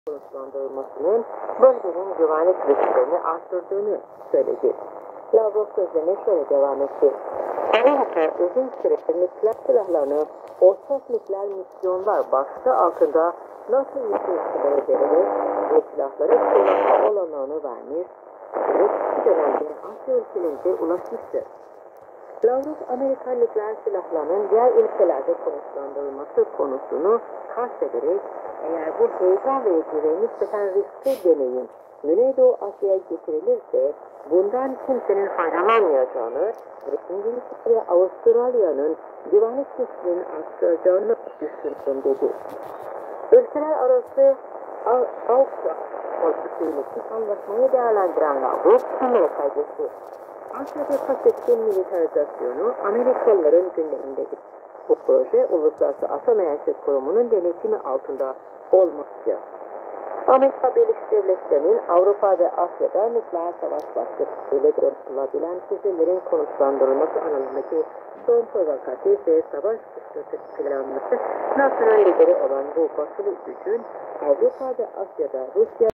konuşlandırılmasının bölgenin güvenlik risklerini arttırdığını söyledi. Lavrov sözlerine şöyle devam etti. Amerika uzun süredir nükleer silahlarını ortak nükleer misyonlar başlığı altında NATO yükümlülüğe vererek bu silahları kullanma olanağını vermiş ve bu dönemde Asya ülkelerinde ulaşmıştır. Lavrov, Amerikan nükleer silahlarının diğer ülkelerde konuşlandırılması konusunu kastederek, eğer bu heyecan verici ve nispeten riskli deneyim Güneydoğu Asya'ya getirilirse, bundan kimsenin faydalanmayacağını ve İngiltere ve Avustralya'nın güvenlik riskinin arttıracağını düşündüm dedi. Ülkeler arası Avrupa politikasıyla anlaşmayı değerlendiren Lavrov, şunları kaydetti. Asya'da Pasifik'in militarizasyonu Amerikalıların günlerindedir. Bu proje Uluslararası Atom Enerjisi Kurumu'nun denetimi altında olmaktadır. Amerika Birleşik Devletleri'nin Avrupa ve Asya'da nükleer savaş başlıklarıyla görüşülebilen füzelerin konuşlandırılması alanındaki son provokatif ve savaş stratejisi planlaması NATO'nun lideri olan bu batılı gücün Avrupa ve Asya'da Rusya